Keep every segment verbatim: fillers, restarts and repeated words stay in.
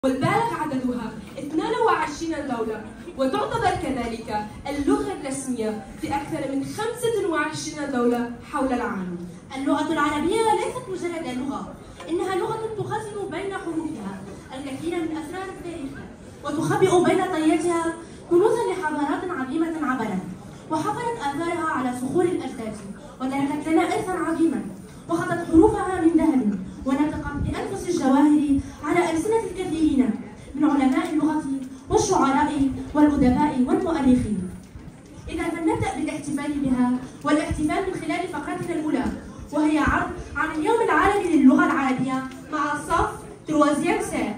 والبالغ عددها اثنين وعشرين دولة، وتعتبر كذلك اللغة الرسمية في أكثر من خمسة وعشرين دولة حول العالم. اللغة العربية ليست مجرد لغة، إنها لغة تخزن بين حروفها الكثير من أسرار التاريخ، وتخبئ بين طياتها كنوزا لحضارات عظيمة عبرت، وحفرت آثارها على صخور الأجداد، وتركت لنا إرثا عظيما، وخطت حروفها من ذهب، ونطقت بأنفس الجواهر على ألسنة الكثيرين من علماء اللغة والشعراء والأدباء والمؤرخين. إذا فلنبدأ بالاحتفال بها، والاحتفال من خلال فقرتنا الأولى، وهي عرض عن اليوم العالمي للغة العربية مع صف تروازيام سير.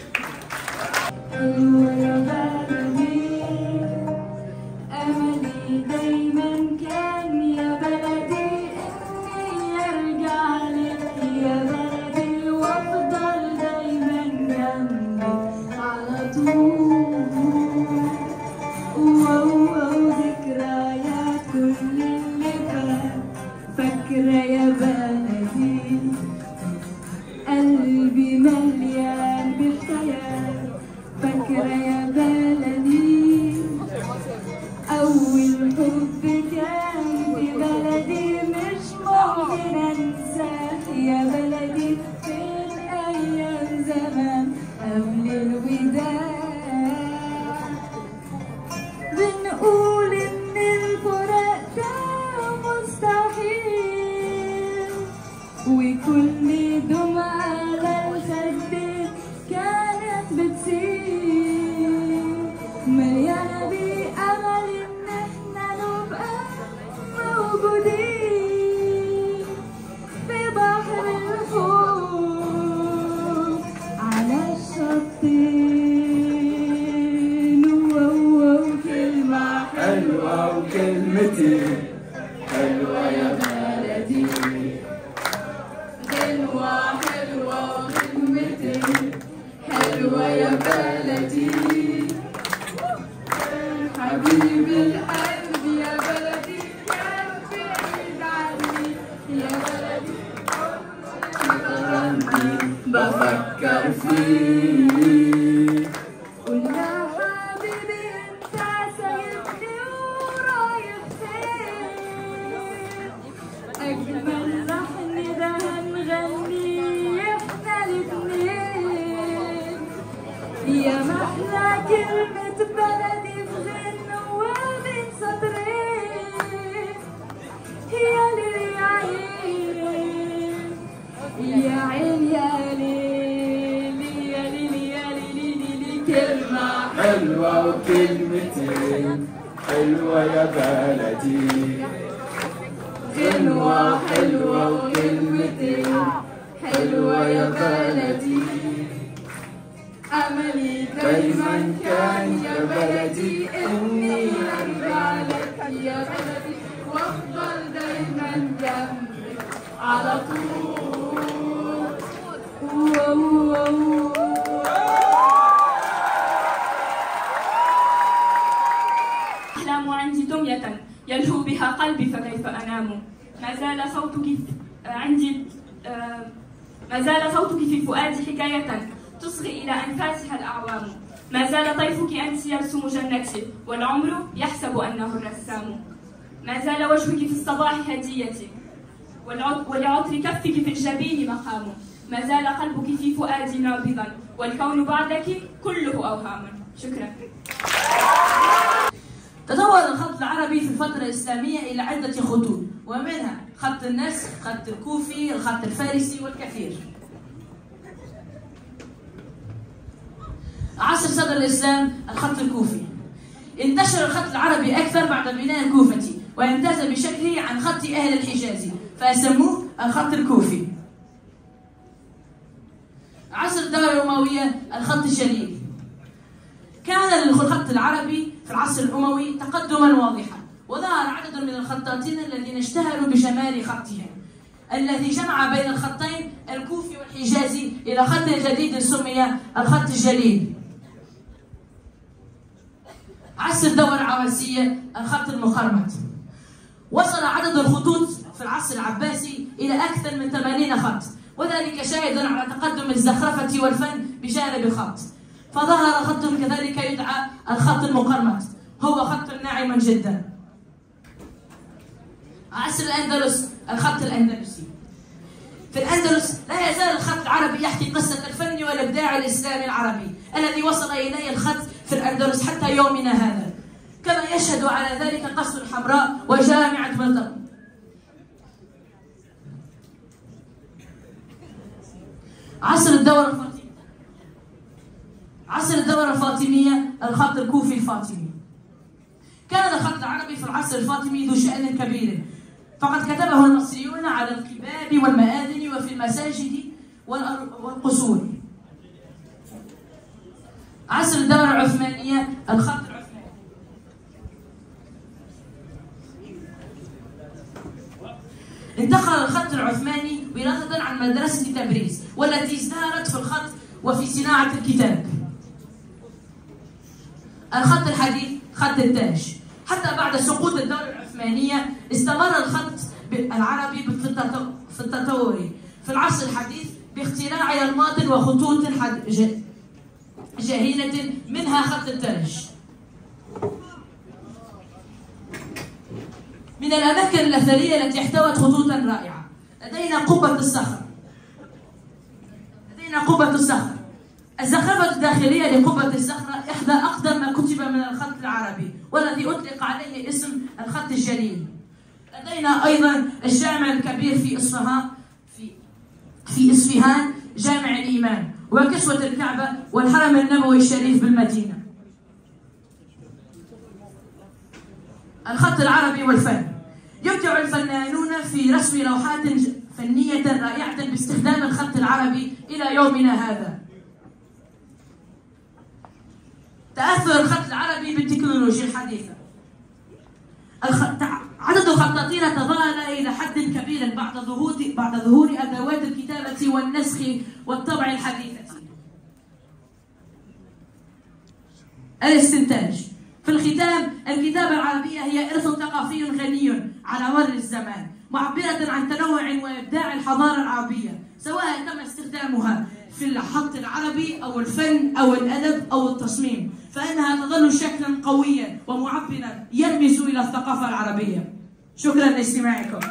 أملي دايما كان يا بلدي إني أرجع لك يا بلدي، وأفضل دايما جنبك على طول. واو ذكريات كل اللي فات، فاكرة يا بلدي قلبي مليان بالخيال، فاكرة يا بلدي أول حب كان في بلدي مش ممكن أنساه يا بلدي، فين أيام زمان قبل الوداع. بنقول إن الفراق ده مستحيل، وكل دمعة على الخد كانت بتسيل، مليانة بأمل إن إحنا نبقى موجودين في بحر الحب على الشطين. وكلمة حلوة وكلمتين حلوة يا بلدي، حلوة حلوة وكلمتين حلوة يا بلدي، حبيبي القلب يا بلدي كان بعيد عني يا بلدي، بفكر فيك. قول يا حبيبي انت سايبني ورايح فين، أجمل لحن ده هنغنيه احنا الاتنين، يا محلى كلمة بلدي في غنوة من سطرين. يا ليل يا عين يا عين يا ليل يا ليل يا ليل، كلمة حلوة وكلمتين حلوة يا بلدي، غنوة حلوة وكلمتين حلوة يا بلدي. أملي دايما كان يا بلدي إني أرجع لك يا بلدي، وأفضل دايما جنبك على طول. أحلام عندي دمية يلهو بها قلبي فكيف أنام، ما زال صوتك عندي ما زال صوتك في فؤادي حكاية تصغي إلى أنفاسها الأعوام، ما زال طيفك أنت يرسم جنتي والعمر يحسب أنه الرسام، ما زال وجهك في الصباح هديتي ولعطر كفك في الجبين مقام، ما زال قلبك في فؤادي نابضا والكون بعدك كله أوهام. شكرا. تطور الخط العربي في الفترة الإسلامية إلى عدة خطوط، ومنها خط النسخ، خط الكوفي، الخط الفارسي والكثير. عصر صدر الإسلام الخط الكوفي. انتشر الخط العربي أكثر بعد بناء الكوفة، وامتاز بشكله عن خط أهل الحجاز فسموه الخط الكوفي. عصر الدولة الأموية الخط الجليل. كان للخط العربي في العصر الأموي تقدما واضحا، وظهر عدد من الخطاطين الذين اشتهروا بجمال خطهم الذي جمع بين الخطين الكوفي والحجازي إلى خط جديد سمي الخط الجليل. عصر الدولة العباسية الخط المخرمط. وصل عدد الخطوط في العصر العباسي إلى أكثر من ثمانين خط، وذلك شاهد على تقدم الزخرفة والفن بجانب الخط. فظهر خط كذلك يدعى الخط المقرمط، هو خط ناعم جدا. عصر الأندلس، الخط الأندلسي. في الأندلس لا يزال الخط العربي يحكي قصة الفن والإبداع الإسلامي العربي الذي وصل إليه الخط في الأندلس حتى يومنا هذا، كما يشهد على ذلك قصر الحمراء وجامعة بلطة. عصر الدولة الفاطمية عصر الدولة الفاطمية، الخط الكوفي الفاطمي. كان الخط العربي في العصر الفاطمي ذو شأن كبير، فقد كتبه المصريون على القباب والمآذن وفي المساجد والقصور. عصر الدولة العثمانية، الخط العثماني. انتقل الخط العثماني وراثة عن مدرسة تبريز والتي ازدهرت في الخط وفي صناعة الكتاب. الخط الحديث، خط التاج. حتى بعد سقوط الدولة العثمانية استمر الخط العربي في التطور في العصر الحديث باختراع أنماط وخطوط جاهلة، منها خط التاج. من الأماكن الأثرية التي احتوت خطوطا رائعة لدينا قبة الصخر. لدينا قبة الصخر. الزخرفة الداخلية لقبة الصخرة إحدى أقدم ما كتب من الخط العربي والذي أطلق عليه اسم الخط الجليل. لدينا أيضا الجامع الكبير في إصفهان في في إصفهان، جامع الإيمان، وكسوة الكعبة والحرم النبوي الشريف بالمدينة. الخط العربي والفن. يبدع الفنانون في رسم لوحات فنية رائعة باستخدام الخط العربي إلى يومنا هذا. تأثر الخط العربي بالتكنولوجيا الحديثة. عدد الخطاطين تضاءل إلى حد كبير بعد ظهور بعد ظهور أدوات الكتابة والنسخ والطبع الحديثة. الاستنتاج. في الختام، الكتابة العربية هي إرث ثقافي غني على مر الزمان، معبرة عن تنوع وإبداع الحضارة العربية، سواء تم استخدامها في الخط العربي أو الفن أو الأدب أو التصميم، فإنها تظل شكلا قويا ومعبرا يرمز إلى الثقافة العربية. شكرا لاستماعكم.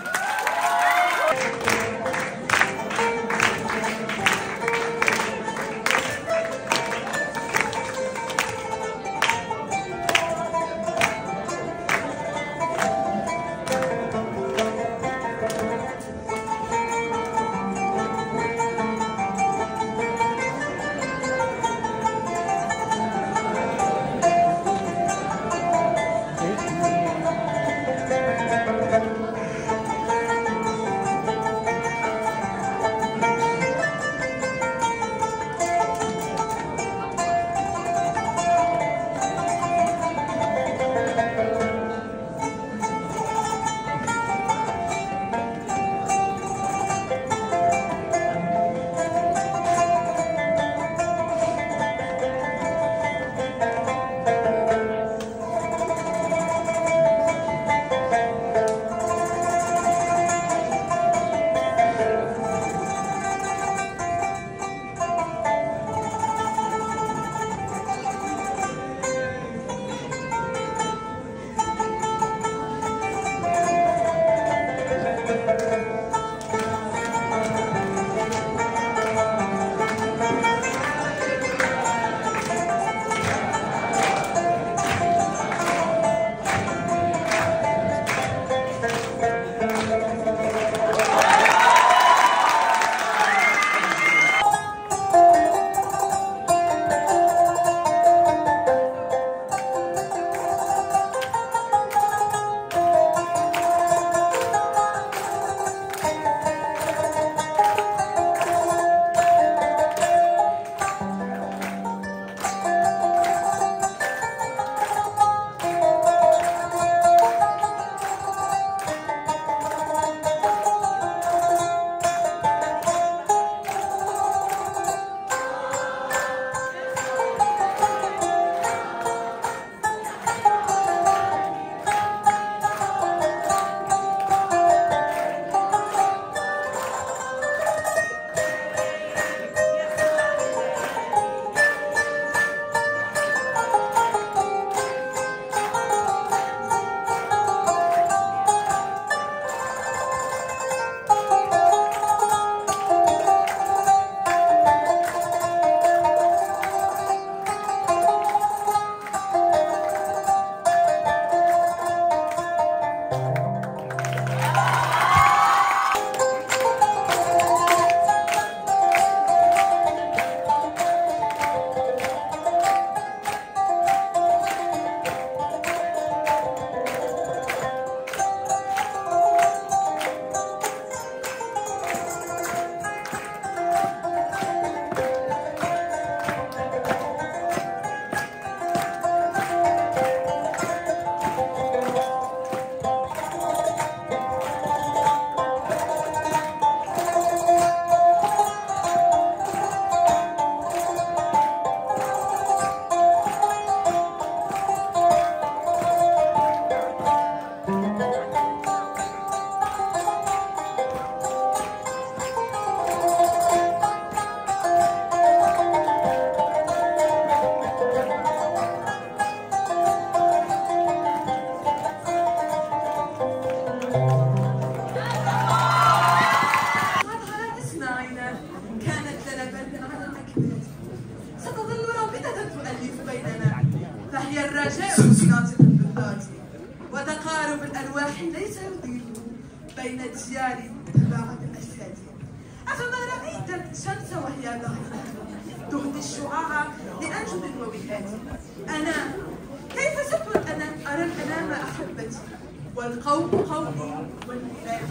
فهي الرجاء الناطق بالذات، وتقارب الأرواح ليس يضيء بين الديار تباعد الأجساد. أفما رأيت الشمس وهي ضعيفة تهدي الشعاع لأنجم ووهات؟ أنا كيف ستكون أنا أرى الأنام أحبتي والقوم قومي والبلاد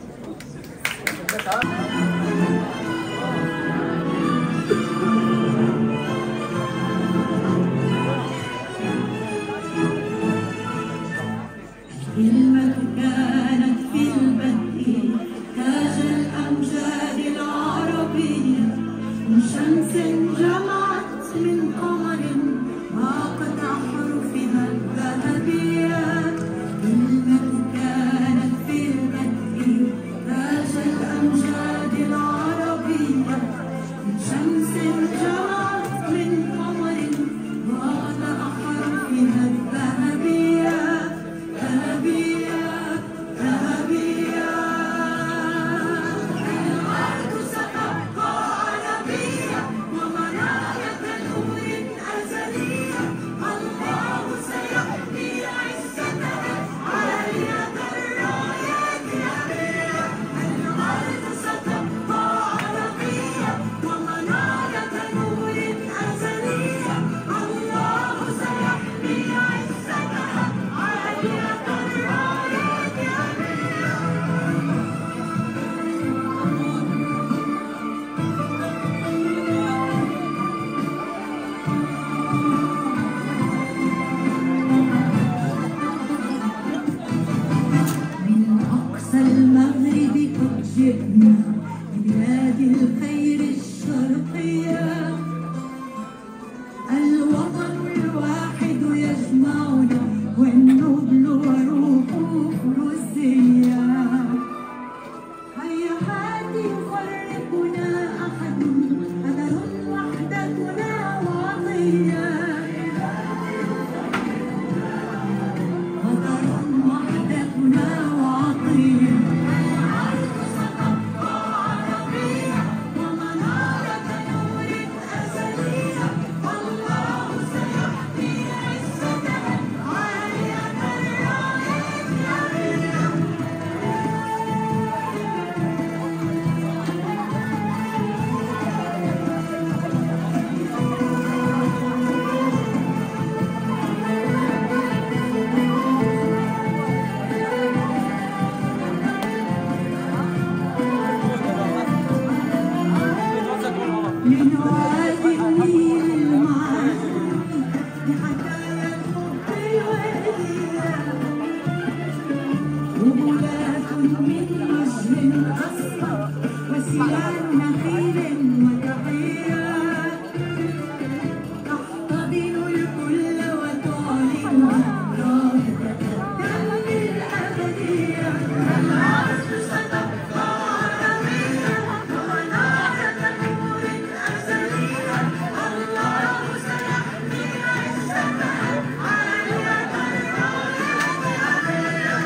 كلمة كانت في البدء تاج الأمجاد العربية، من شمس جمعت من قمر ضاقت أحرفها الذهبية. كلمة كانت في البدء تاج الأمجاد العربية، من شمس جمعت من قمر ضاقت أحرفها الذهبية. ذهبية ذهبية الأرض ستبقى عربية ومراية نور أزلية. الله سيحمي عزتها عالية الرايات أبية. الأرض ستبقى عربية ومراية نور أزلية. الله سيحمي عزتها عالية المغرب قد جئنا ببلاد الخير الشرقية. الوطن الواحد يجمعنا والنبل وروحه فروسية. هيا حاد يفرقنا أحد قدر وحدتنا وعطية. قدر وحدتنا وعطية. الأرض ستبقى عربية ومنارة نور أزلية. الله سيحمي عزتها عالية الرايات أبية. من وادي النيل المعاني بحكايا الحب الوردية. وبلاد من وجه أصفر وسيان نخيل وتحيات. تحتضن الكل وتعلنها رابطة الدم الأبدية. الأرض ستبقى عربية ومنارة نور أزلية. الله سيحمي عزتها عالية الرايات أبية.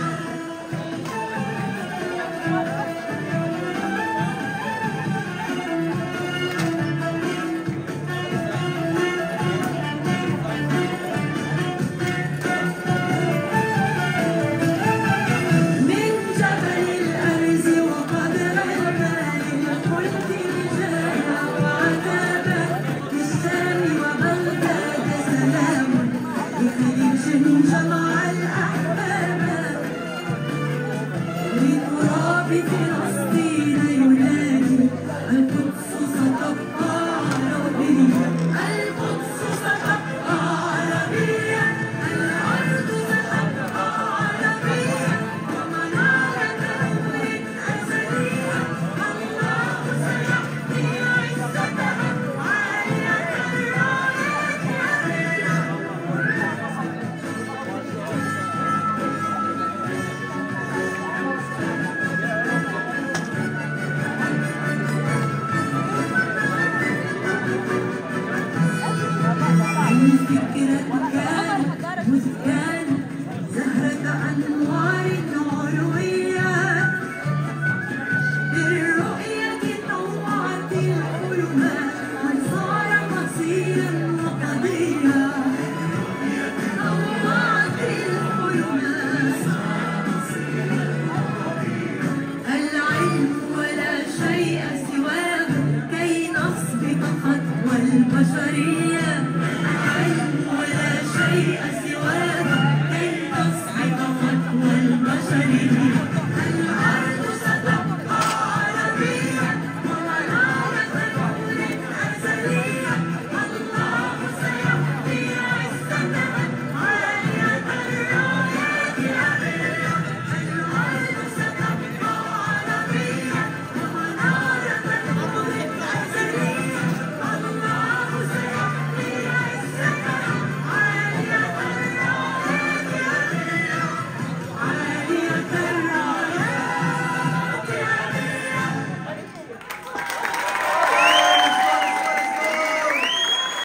من جبل الأرز وقدر البال الخلد رجالا وعتابا. بالشام وبغداد سلام بخليج جمع الأحباب. لتراب فلسطين ينادي القدس ستبقى عربية. القدس ستبقى عربية. الأرض ستبقى عربية ومنارة نور أزلية. الله سيحمي عزتها عالية الرايات أبية. الفكرة كانت مذ كانت زهرة أنوار